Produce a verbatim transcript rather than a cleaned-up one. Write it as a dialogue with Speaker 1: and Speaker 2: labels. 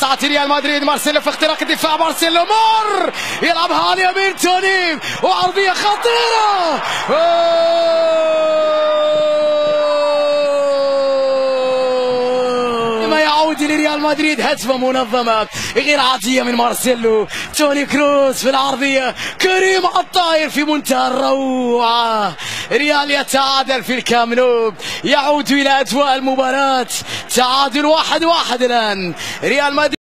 Speaker 1: يسعى ريال مدريد. مارسيلو في اختراق الدفاع. مارسيلو مر يلعبها على اليمين توني وعرضيه خطيره. ما يعود لريال مدريد هجمه منظمه غير عاديه من مارسيلو. توني كروس في العرضيه. كريم عطاير في منتهى الروعه. ريال يتعادل في الكامب نو. يعود الى اجواء المباراه. تعادل واحد واحد الان. ريال مدريد